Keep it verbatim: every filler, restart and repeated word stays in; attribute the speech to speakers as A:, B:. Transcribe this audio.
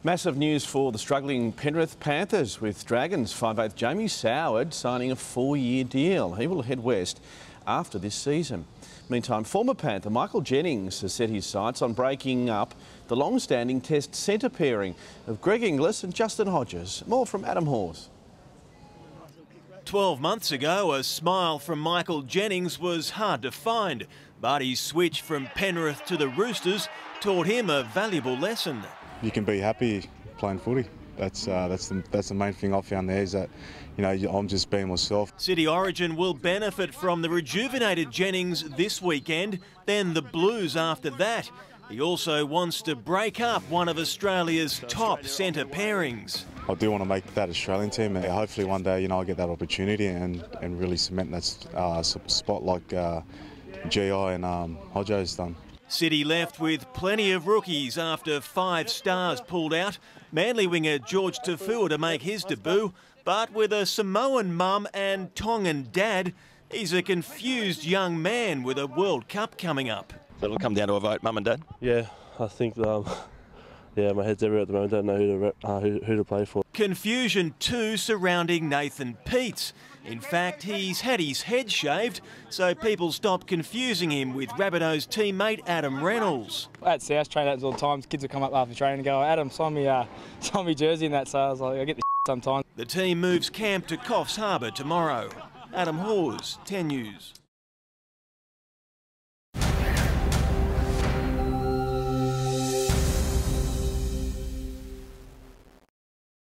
A: Massive news for the struggling Penrith Panthers, with Dragons five-eighth Jamie Soward signing a four-year deal. He will head west after this season. Meantime, former Panther Michael Jennings has set his sights on breaking up the long-standing Test centre pairing of Greg Inglis and Justin Hodges. More from Adam Hawes.
B: Twelve months ago, a smile from Michael Jennings was hard to find, but his switch from Penrith to the Roosters taught him a valuable lesson.
C: You can be happy playing footy. That's uh, that's the that's the main thing I found there, is that, you know, I'm just being myself.
B: City Origin will benefit from the rejuvenated Jennings this weekend, then the Blues after that. He also wants to break up one of Australia's top centre pairings.
C: I do want to make that Australian team, and hopefully one day, you know, I get that opportunity and and really cement that uh, spot like uh, G I and um, Hodges done.
B: City left with plenty of rookies after five stars pulled out. Manly winger George Tafua to make his debut, but with a Samoan mum and Tongan dad, he's a confused young man with a World Cup coming up.
D: So it'll come down to a vote, mum and dad?
E: Yeah, I think, um, yeah, my head's everywhere at the moment. I don't know who to, uh, who, who to play for.
B: Confusion too surrounding Nathan Peats. In fact, he's had his head shaved, so people stop confusing him with Rabbitohs teammate Adam Reynolds.
F: At South train all the time, kids will come up after training and go, Adam, sign me, uh, sign me jersey and that, so I was like, I get the sometimes.
B: The team moves camp to Coffs Harbour tomorrow. Adam Hawes, ten News.